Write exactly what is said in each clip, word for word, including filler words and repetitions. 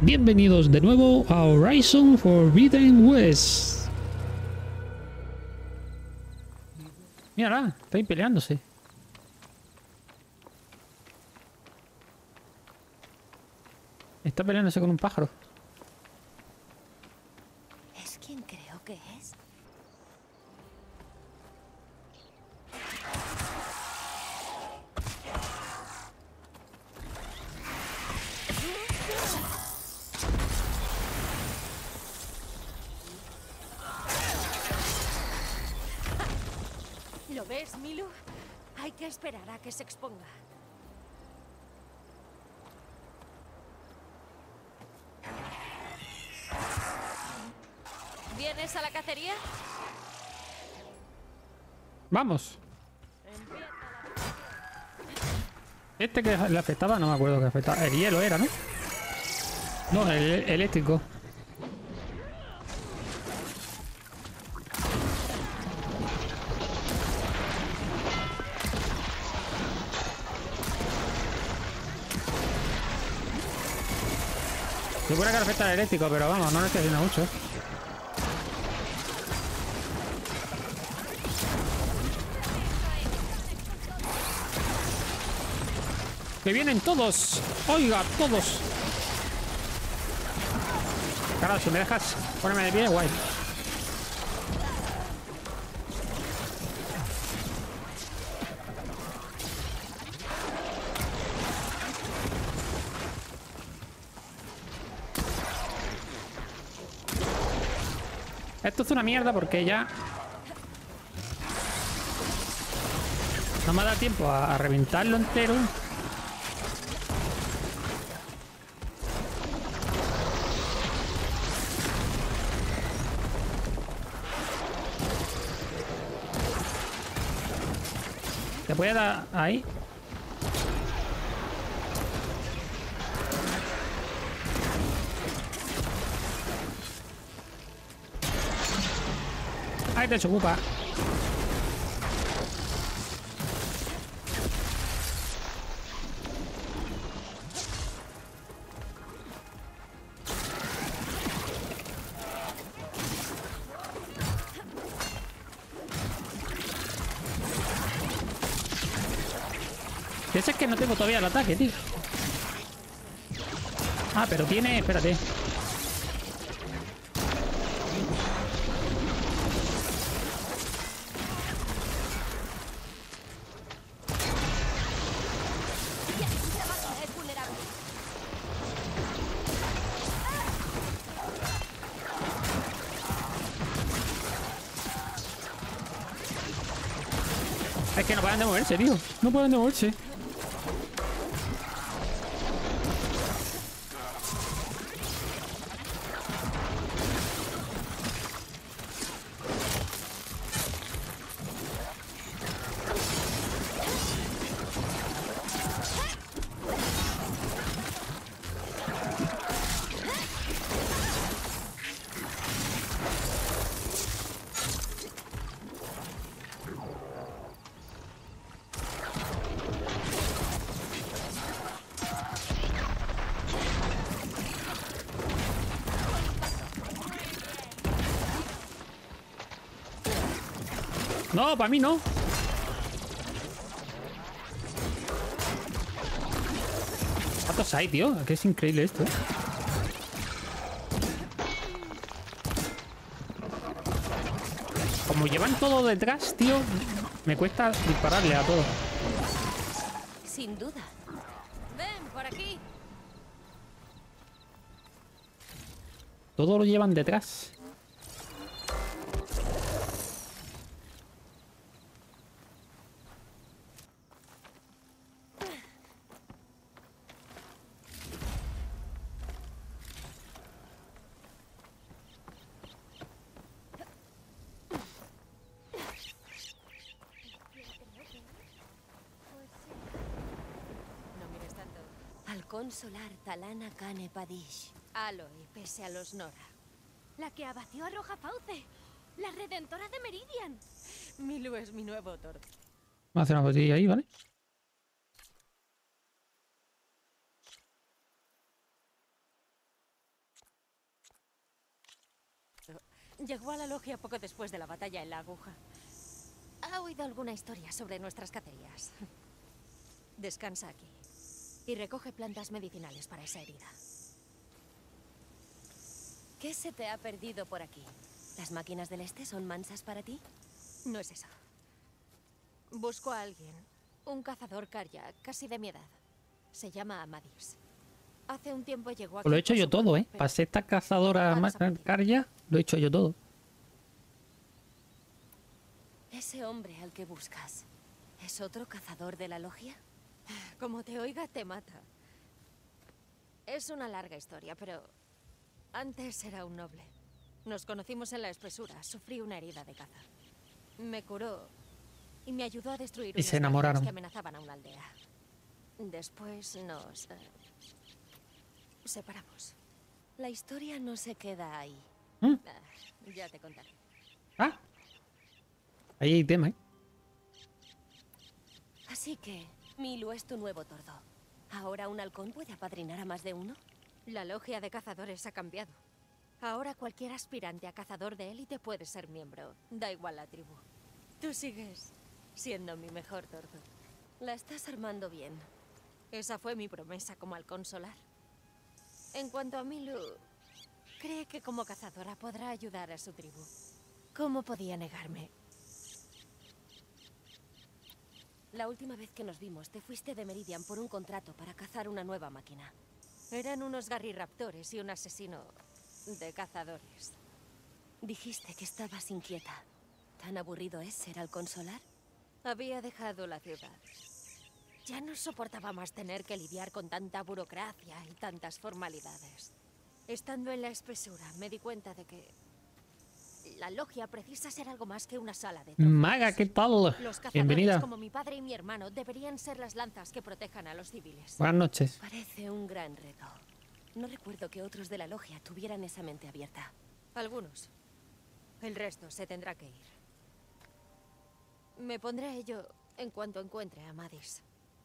Bienvenidos de nuevo a Horizon Forbidden West. Mírala, está ahí peleándose. Está peleándose con un pájaro. ¿Es quien creo que es? ¿Lo ves, Milu? Hay que esperar a que se exponga. ¿Vienes a la cacería? Vamos. Este que le afectaba, no me acuerdo que afectaba. El hielo era, ¿no? No, el, el eléctrico. Seguro que le afecta el eléctrico, pero vamos, no le estoy haciendo mucho. ¡Que vienen todos! ¡Oiga, todos! Claro, si me dejas ponerme de pie, guay. Esto es una mierda porque ya... no me da tiempo a, a reventarlo entero. ¿Te puede dar ahí? Ahí te ocupa. Ese es que no tengo todavía el ataque, tío. Ah, pero tiene... espérate. Es vulnerable. Es que no pueden de moverse, tío. No pueden de moverse. No, para mí no. ¿Cuántos hay, tío? Que es increíble esto, ¿eh? Como llevan todo detrás, tío, me cuesta dispararle a todo. Sin duda. Ven, por aquí. Todo lo llevan detrás. No mires tanto. Halcón solar Talana Kane Padish. Aloy, pese a los Nora. La que abatió a Roja Fauce. La redentora de Meridian. Milu es mi nuevo Thor. Vamos a hacer una botella ahí, ¿vale? Llegó a la logia poco después de la batalla en la aguja. Ha oído alguna historia sobre nuestras cacerías. Descansa aquí y recoge plantas medicinales para esa herida. ¿Qué se te ha perdido por aquí? ¿Las máquinas del este son mansas para ti? No es eso. Busco a alguien, un cazador Karja, casi de mi edad. Se llama Amadis. Hace un tiempo llegó aquí. Pues lo he hecho por yo su todo, cuerpo, ¿eh? pero Pasé esta cazadora Karja, lo he hecho yo todo. Ese hombre al que buscas, ¿es otro cazador de la logia? Como te oiga, te mata. Es una larga historia, pero antes era un noble. Nos conocimos en la espesura. Sufrí una herida de caza. Me curó y me ayudó a destruir Y se unos enamoraron. guardias que amenazaban a una aldea. Después nos eh, separamos. La historia no se queda ahí. ¿Mm? Ah, ya te contaré. Ah, ahí hay tema, ¿eh? Así que Milu es tu nuevo tordo. ¿Ahora un halcón puede apadrinar a más de uno? La logia de cazadores ha cambiado. Ahora cualquier aspirante a cazador de élite puede ser miembro. Da igual la tribu. Tú sigues siendo mi mejor tordo. La estás armando bien. Esa fue mi promesa como halcón solar. En cuanto a Milu, cree que como cazadora podrá ayudar a su tribu. ¿Cómo podía negarme? La última vez que nos vimos, te fuiste de Meridian por un contrato para cazar una nueva máquina. Eran unos garriraptores y un asesino de cazadores. Dijiste que estabas inquieta. ¿Tan aburrido es ser halcón solar? Había dejado la ciudad. Ya no soportaba más tener que lidiar con tanta burocracia y tantas formalidades. Estando en la espesura, me di cuenta de que la logia precisa ser algo más que una sala de trofeos. Maga, ¿qué tal? Los cazadores, Bienvenida. como mi padre y mi hermano, deberían ser las lanzas que protejan a los civiles. Buenas noches. Parece un gran reto. No recuerdo que otros de la logia tuvieran esa mente abierta. Algunos. El resto se tendrá que ir. Me pondré a ello en cuanto encuentre a Amadis.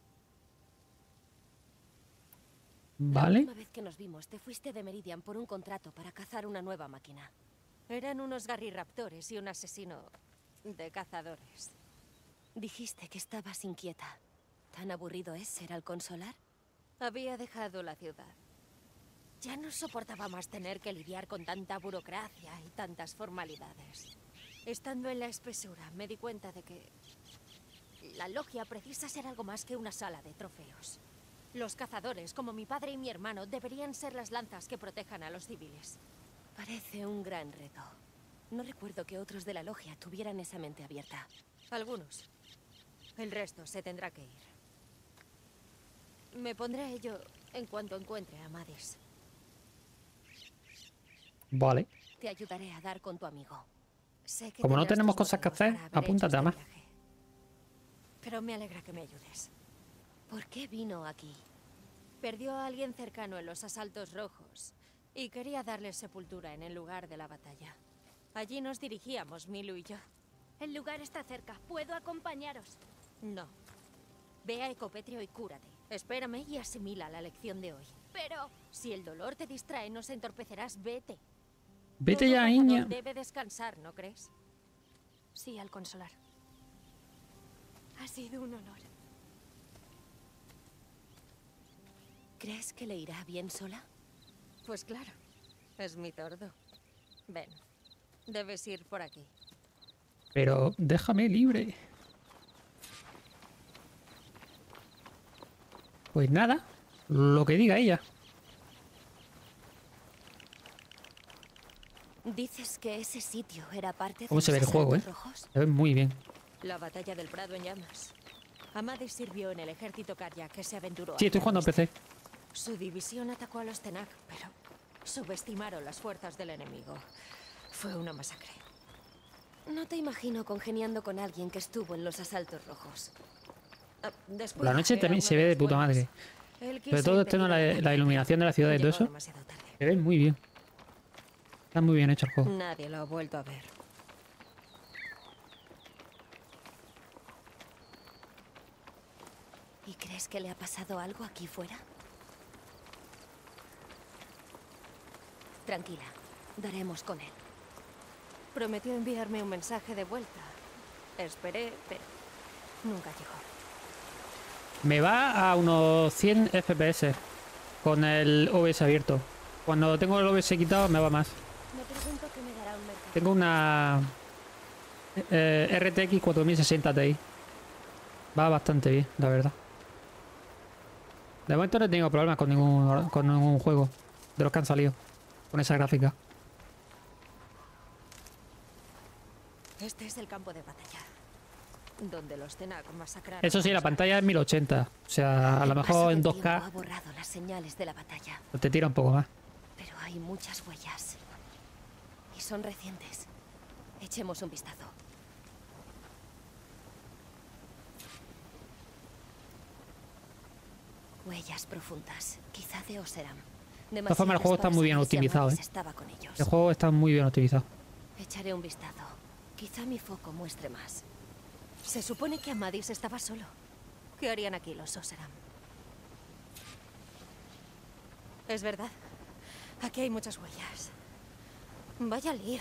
La Vale. última vez que nos vimos, te fuiste de Meridian por un contrato para cazar una nueva máquina. Eran unos garriraptores y un asesino de cazadores. Dijiste que estabas inquieta. ¿Tan aburrido es ser halcón solar? Había dejado la ciudad. Ya no soportaba más tener que lidiar con tanta burocracia y tantas formalidades. Estando en la espesura, me di cuenta de que la logia precisa ser algo más que una sala de trofeos. Los cazadores, como mi padre y mi hermano, deberían ser las lanzas que protejan a los civiles. Parece un gran reto. No recuerdo que otros de la logia tuvieran esa mente abierta. Algunos. El resto se tendrá que ir. Me pondré a ello en cuanto encuentre a Amadis. Vale. Te ayudaré a dar con tu amigo. Sé que Como no tendrás tenemos tus cosas que motivos hacer, para haber apúntate hecho a este más. viaje. Pero me alegra que me ayudes. ¿Por qué vino aquí? Perdió a alguien cercano en los asaltos rojos y quería darle sepultura en el lugar de la batalla. Allí nos dirigíamos, Milu y yo. El lugar está cerca. ¿Puedo acompañaros? No. Ve a Ecopetrio y cúrate. Espérame y asimila la lección de hoy. Pero... Si el dolor te distrae, nos entorpecerás, vete. Vete Todo ya, cazador niña. debe descansar, ¿no crees? sí, halcón solar. Ha sido un honor. ¿Crees que le irá bien sola? Pues claro, es mi tordo. Ven, debes ir por aquí. Pero déjame libre. Pues nada, lo que diga ella. Dices que ese sitio era parte de ¿Cómo se ve el los juego, eh? asaltos rojos. Se ve muy bien. La batalla del Prado en llamas. Amadis sirvió en el ejército Karja que se aventuró. Sí, estoy hacia jugando a el P C. oeste. Su división atacó a los Tenak, pero subestimaron las fuerzas del enemigo. Fue una masacre. No te imagino congeniando con alguien que estuvo en los asaltos rojos. Ah, después Por la noche era también uno se de ve de los puta buenos. madre. Él Sobre quiso todo esto, ¿no? impedir el la, la ataque. iluminación de la ciudad y todo Llegó eso. demasiado tarde. Se ve muy bien. Está muy bien hecho el juego. Nadie lo ha vuelto a ver. ¿Y crees que le ha pasado algo aquí fuera? Tranquila, daremos con él. Prometió enviarme un mensaje de vuelta. Esperé, pero nunca llegó. Me va a unos cien F P S con el O B S abierto. Cuando tengo el O B S quitado me va más. Me pregunto qué me dará un mercado. Tengo una eh, R T X cuatro mil sesenta Ti. Va bastante bien, la verdad. De momento no he tenido problemas con ningún, con ningún juego de los que han salido con esa gráfica. Este es el campo de batalla, donde los Tenakth masacraron. Eso sí, la pantalla es mil ochenta. O sea, a lo El paso mejor en del dos tiempo K ha borrado las señales de la batalla, te tira un poco más. pero hay muchas huellas. Y son recientes. Echemos un vistazo. Huellas profundas, quizá de Oseram. De todas formas, el juego está muy bien optimizado, ¿eh? Estaba con ellos. El juego está muy bien optimizado. Echaré un vistazo. Quizá mi foco muestre más. Se supone que Amadis estaba solo. ¿Qué harían aquí los Oseram? Es verdad. Aquí hay muchas huellas. Vaya lío.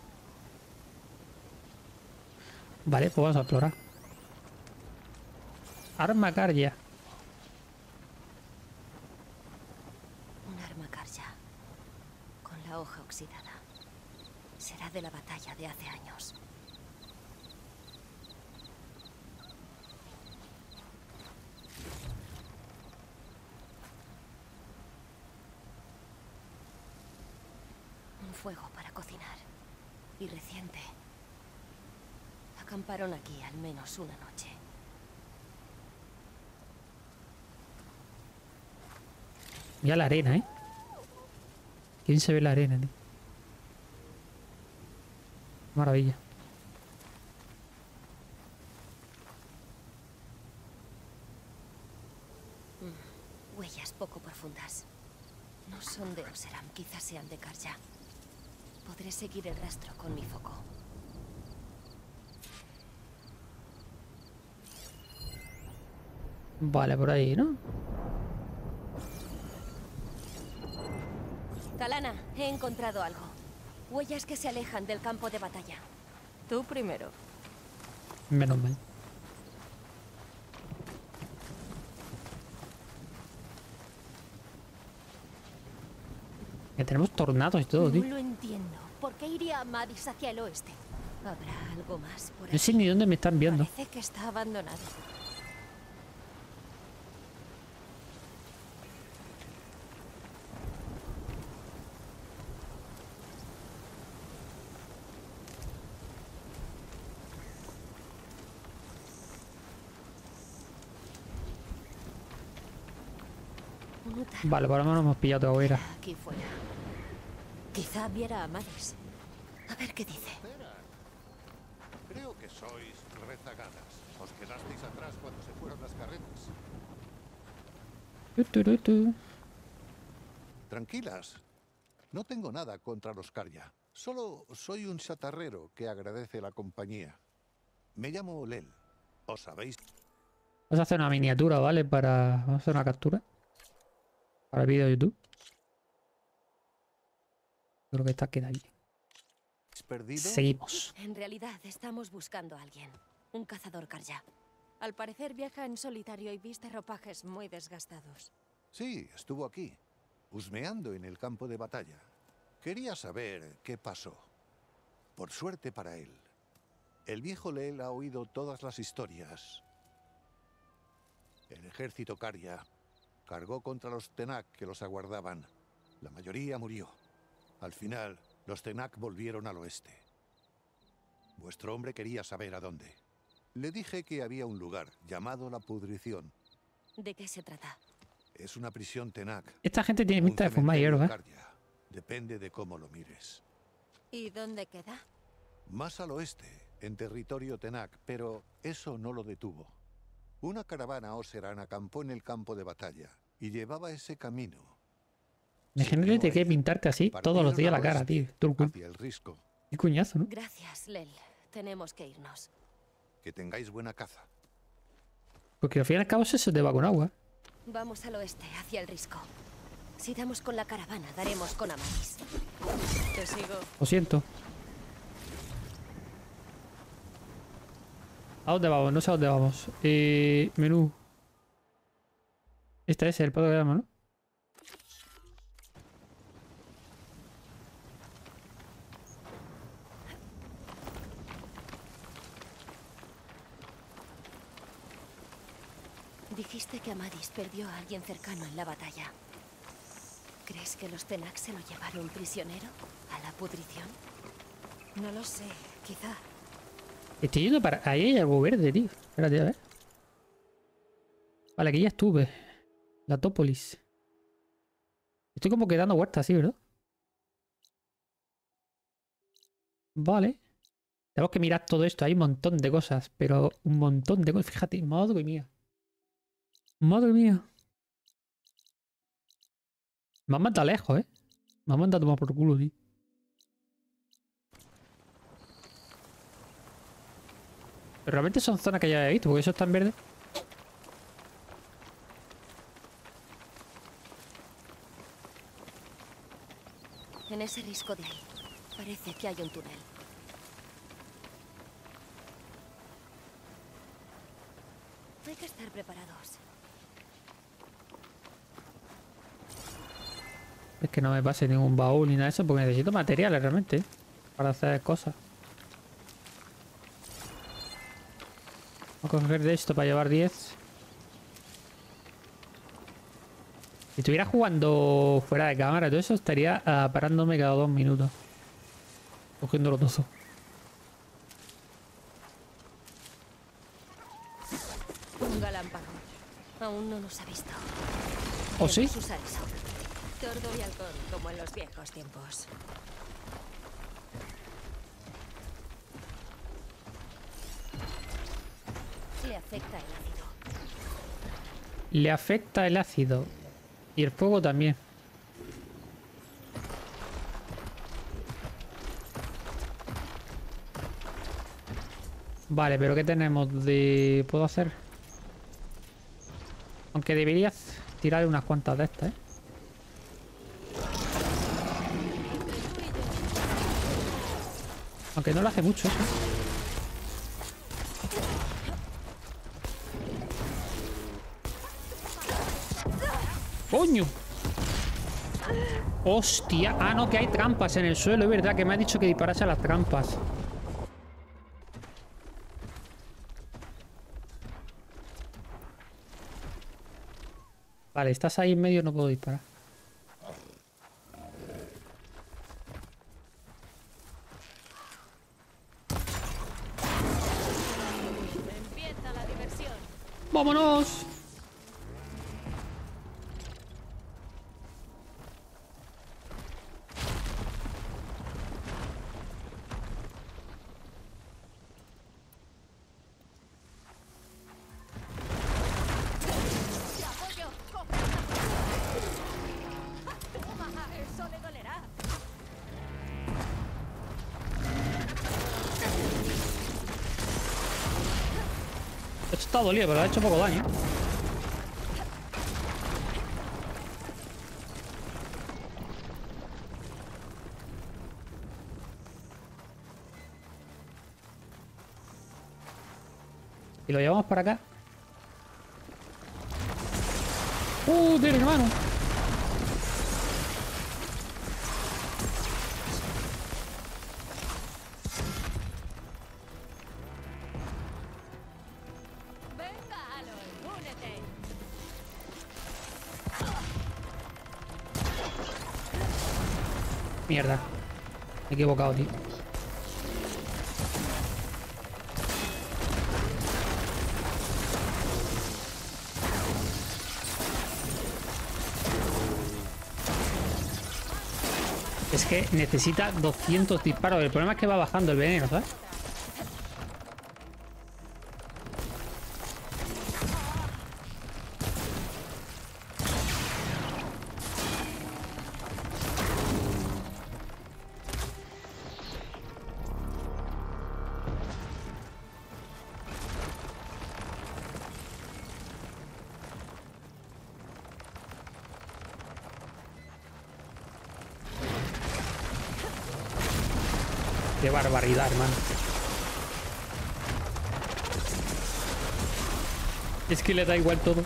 Vale, pues vamos a explorar. Arma Karja. Un arma Karja. Con la hoja oxidada. Será de la batalla de hace años. Un fuego para cocinar. Y reciente. Acamparon aquí al menos una noche. Mira la arena, ¿eh? ¿Quién se ve la arena, tío? Maravilla. Mm, huellas poco profundas. No son de Oseram, quizás sean de Karja. Podré seguir el rastro con mi foco. Vale, por ahí, ¿no? Talana, he encontrado algo. Huellas que se alejan del campo de batalla. Tú primero. Menos mal. Que tenemos tornados y todo, tío. No lo entiendo. ¿Por qué iría Amadis hacia el oeste? ¿Habrá algo más por No aquí? sé ni dónde me están viendo. Parece que está abandonado. Un Utar. Vale, por lo menos hemos pillado otra hoguera. Aquí fuera. Quizá viera a Amadis. A ver qué dice. Espera. Creo que sois rezagadas. Os quedasteis atrás cuando se fueron las carretas. Tu, tu, tu, tu. Tranquilas. No tengo nada contra los Karja. Solo soy un chatarrero que agradece la compañía. Me llamo Lel. ¿Os sabéis? Vamos a hacer una miniatura, ¿vale? Para... Vamos a hacer una captura. Para el vídeo de YouTube. Creo que está queda ahí. perdido? Seguimos. En realidad estamos buscando a alguien. Un cazador Karja. Al parecer viaja en solitario y viste ropajes muy desgastados. Sí, estuvo aquí, husmeando en el campo de batalla. Quería saber qué pasó. Por suerte para él, el viejo Lel ha oído todas las historias. El ejército Karja cargó contra los Tenakth que los aguardaban. La mayoría murió. Al final, los Tenakth volvieron al oeste. Vuestro hombre quería saber a dónde. Le dije que había un lugar llamado La Pudrición. ¿De qué se trata? Es una prisión Tenakth. Esta gente tiene Un pinta de fumar cementerio hierba, ¿eh? Karja. Depende de cómo lo mires. ¿Y dónde queda? Más al oeste, en territorio Tenakth, pero eso no lo detuvo. Una caravana Oseram acampó en el campo de batalla y llevaba ese camino. Imagínate que pintarte así todos los días la cara, tío. Todo el cuerpo. Hacia el risco. Qué cuñazo, ¿no? Gracias, Lel. Tenemos que irnos. Que tengáis buena caza. Porque al fin y al cabo se se te va con agua. Vamos al oeste, hacia el risco. Si damos con la caravana, daremos con Amadis. Te sigo. Lo siento. ¿A dónde vamos? No sé a dónde vamos. Eh, menú. Este es el programa, ¿no? Dijiste que Amadis perdió a alguien cercano en la batalla. ¿Crees que los Tenax se lo llevaron prisionero a la pudrición? No lo sé, quizá. Estoy yendo para... Ahí hay algo verde, tío. Espérate, a ver. Vale, aquí ya estuve. La Tópolis. Estoy como que dando vueltas así, ¿verdad? Vale. Tenemos que mirar todo esto. Hay un montón de cosas. Pero un montón de cosas. Fíjate, madre mía. Madre mía. Me han mandado lejos, ¿eh? Me han mandado a tomar por culo, tío. Pero realmente son zonas que ya he visto, porque eso está en verde. En ese risco de ahí, parece que hay un túnel. Hay que estar preparados. Es que no me pase ningún baúl ni nada de eso, porque necesito materiales realmente, ¿eh? Para hacer cosas. Voy a coger de esto para llevar diez. Si estuviera jugando fuera de cámara y todo eso, estaría uh, parándome cada dos minutos. Cogiéndolo todo. Un galámpago. Aún no nos ha visto. ¿Oh, sí? Debemos usar eso. Tordo y halcón, como en los viejos tiempos. Le afecta el ácido. Le afecta el ácido. Y el fuego también. Vale, pero ¿qué tenemos de... ¿Puedo hacer? Aunque deberías tirar unas cuantas de estas, ¿eh? Aunque no le hace mucho eso. ¡Coño! ¡Hostia! Ah, no, que hay trampas en el suelo. Es verdad que me ha dicho que disparase a las trampas. Vale, estás ahí en medio, no puedo disparar. Empieza la diversión. ¡Vámonos! Eso le dolerá. Esto está dolido, pero ha hecho poco daño. Y lo llevamos para acá. ¡Uh, tiene hermano! Venga, Aloy, únete. Mierda. Me he equivocado, tío. Es que necesita doscientos disparos. El problema es que va bajando el veneno, ¿sabes? Qué barbaridad, hermano. Es que le da igual todo.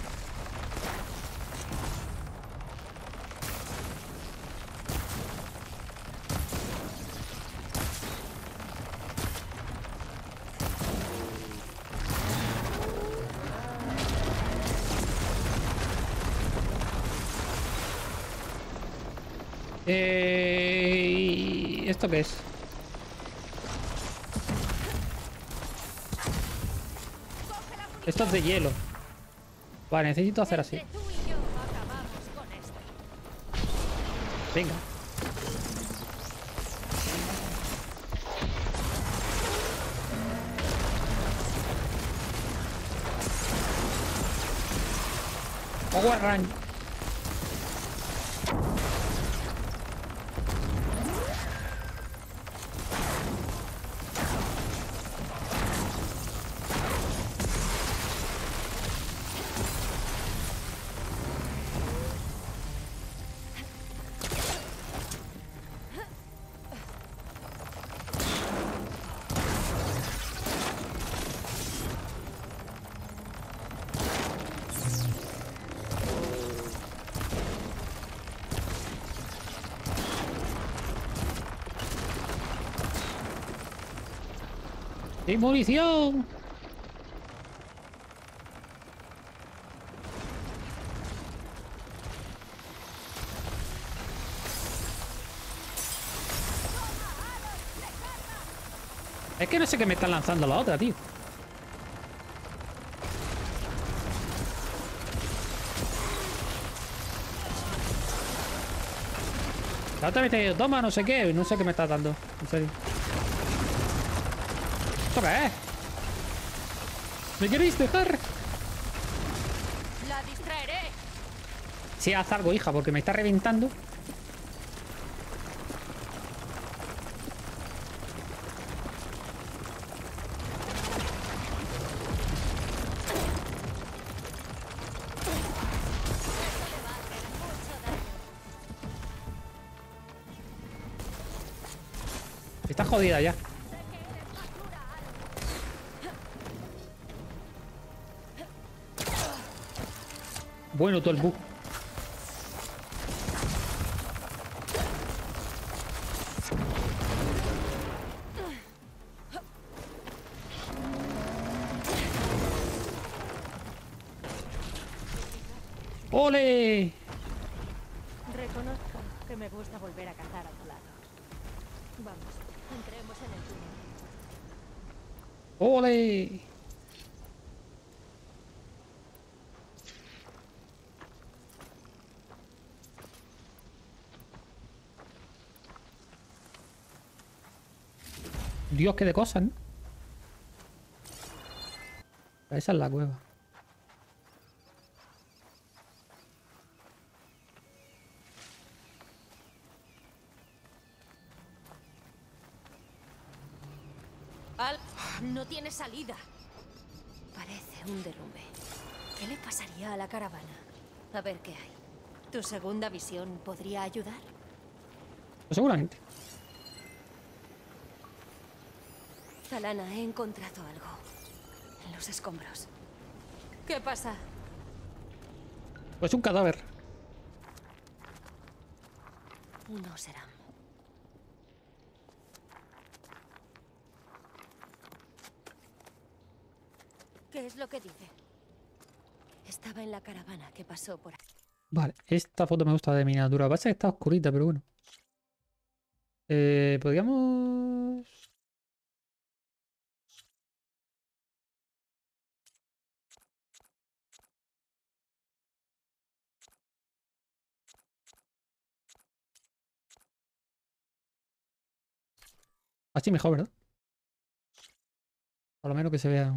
Eh... ¿Esto qué es? Esto es de hielo. Vale, necesito hacer así. Entre tú y yo acabamos con esto. Venga. Power Run. ¡Y munición! Es que no sé qué me están lanzando la otra, tío. La otra me está diciendo, toma, no sé qué. No sé qué me está dando. En serio. ¿Esto qué es? ¿Me queréis dejar? La distraeré. Sí, haz algo, hija, porque me está reventando. Está jodida ya. Bueno, todo el bug. ¡Ole! Reconozco que me gusta volver a cazar a tu lado. Vamos, entremos en el túnel. ¡Ole! Dios, qué de cosas, ¿no? Esa es la cueva. Al... No tiene salida. Parece un derrumbe. ¿Qué le pasaría a la caravana? A ver qué hay. ¿Tu segunda visión podría ayudar? Pues seguramente. Talana, he encontrado algo. En los escombros. ¿Qué pasa? Pues un cadáver. Un Oseram. ¿Qué es lo que dice? Estaba en la caravana que pasó por aquí. Vale, esta foto me gusta de miniatura. Lo que pasa es que está oscurita, pero bueno. Eh, podríamos... Así mejor, ¿verdad? Por lo menos que se vea...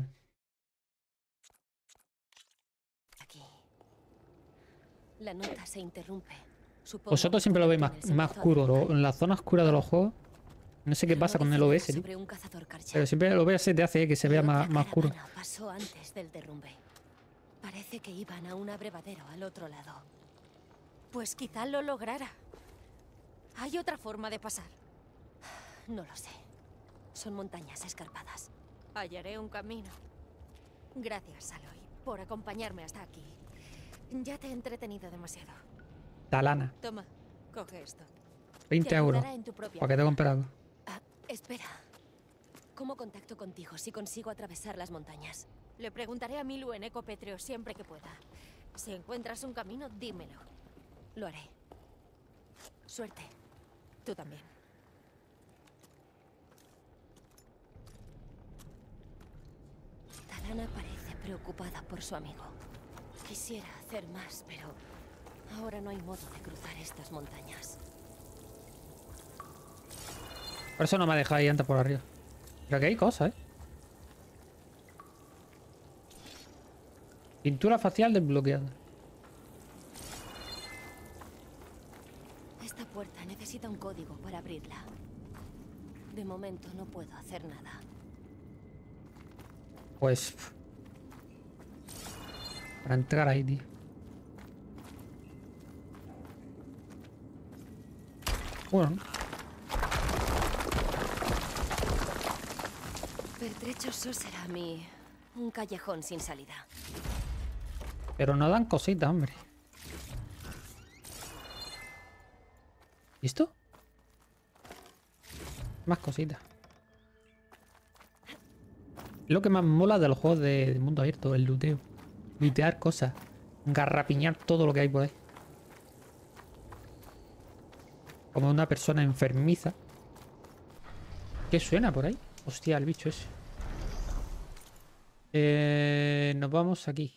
Aquí. La nota se interrumpe. Supongo Vosotros siempre que lo el veis más, túnel se más empezó a oscuro. derrumbar. Lo- en la zona oscura de los juegos. No sé qué pasa con el O B S, tío. Sobre un cazador Karja. Pero siempre el O B S te hace que se Y vea otra más, más oscuro. caravana pasó antes del derrumbe. Parece que iban a un abrevadero al otro lado. Pues quizá lo lograra. ¿Hay otra forma de pasar? No lo sé. Son montañas escarpadas. Hallaré un camino. Gracias, Aloy. por acompañarme hasta aquí. Ya te he entretenido demasiado. Talana. Toma, coge esto. veinte Te euros. ayudará en tu propia Para que te compre algo. Ah, espera. ¿Cómo contacto contigo si consigo atravesar las montañas? Le preguntaré a Milu en Ecopétreo siempre que pueda. Si encuentras un camino, dímelo. Lo haré. Suerte. Tú también. Talana parece preocupada por su amigo. Quisiera hacer más, pero ahora no hay modo de cruzar estas montañas. Por eso no me ha dejado ir antes por arriba. Pero que hay cosas, ¿eh? Pintura facial desbloqueada. Esta puerta necesita un código para abrirla. De momento no puedo hacer nada. Pues... Para entrar ahí, tío. Bueno. Pertrechoso será mi... un callejón sin salida. Pero no dan cositas, hombre. ¿Listo? Más cositas. Lo que más mola de los juegos de, de mundo abierto, el looteo. Lootear cosas. Garrapiñar todo lo que hay por ahí. Como una persona enfermiza. ¿Qué suena por ahí? Hostia, el bicho ese. Eh, nos vamos aquí.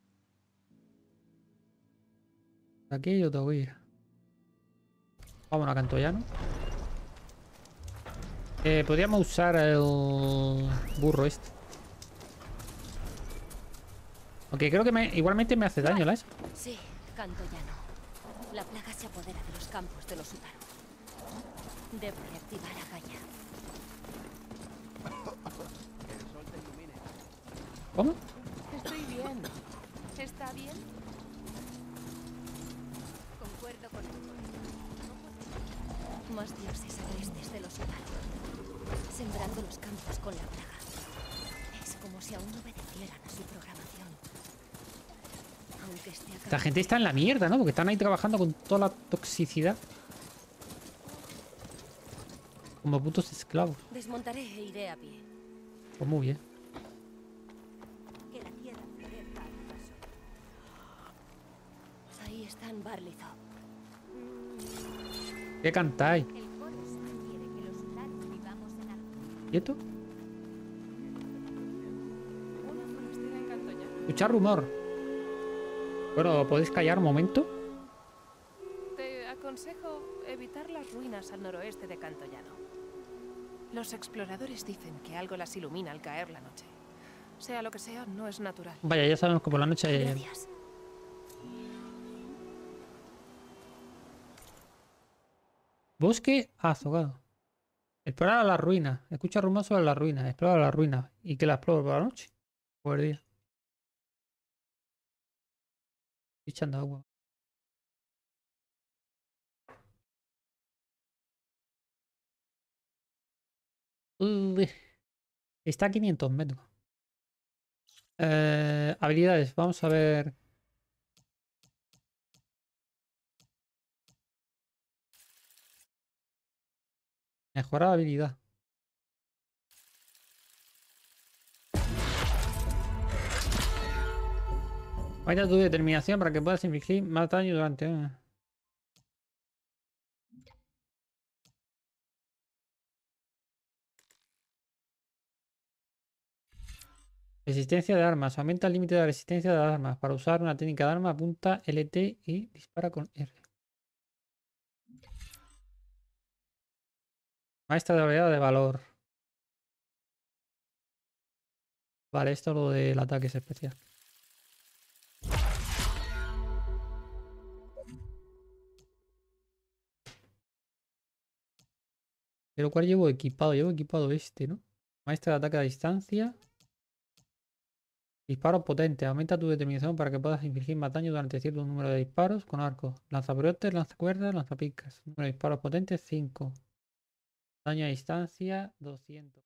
Aquí yo tengo que ir. Vámonos a Cantoyano. Eh, podríamos usar el burro este. Aunque creo que me, igualmente me hace daño la esa. Sí, Cantoyano. La plaga se apodera de los campos de los Utaru. Debo reactivar a Gaia. ¿Cómo? Estoy bien. ¿Está bien? Concuerdo con tu Más dioses agrestes de los Utaru. Sembrando los campos con la plaga. Es como si aún obedecieran a su programación. Aunque esté acá. Esta gente está en la mierda, ¿no? Porque están ahí trabajando con toda la toxicidad. Como putos esclavos. Desmontaré e iré a pie. Pues muy bien. Que la tierra florezca a mi paso. Ahí están Barlizo. ¿Qué cantáis? El coro sugiere que los Utaru vivamos en armonía. ¿Y esto? Una forastera en Cantoyano. Escuchar rumor. Bueno, ¿podéis callar un momento? Te aconsejo evitar las ruinas al noroeste de Cantoyano. Los exploradores dicen que algo las ilumina al caer la noche. Sea lo que sea, no es natural. Vaya, ya sabemos que por la noche... Gracias. Bosque azogado. Explorar a las ruinas. Escucha rumor sobre las ruinas. Explora las ruinas. ¿Y que la exploro por la noche? Por el día. Estoy echando agua. Uy, está a quinientos metros. Eh, habilidades. Vamos a ver. Mejorar habilidad. Aumenta tu determinación para que puedas infligir más daño durante... Resistencia de armas. Aumenta el límite de resistencia de armas. Para usar una técnica de arma, apunta L T y dispara con R. Maestra de habilidad de valor. Vale, esto es lo del ataque especial. Pero ¿cuál llevo equipado? Llevo equipado este, ¿no? Maestra de ataque a distancia. Disparos potentes. Aumenta tu determinación para que puedas infligir más daño durante cierto número de disparos con arco. Lanzaprotes, lanzacuerdas, lanzapicas. Número de disparos potentes, cinco. Daño a distancia, doscientos.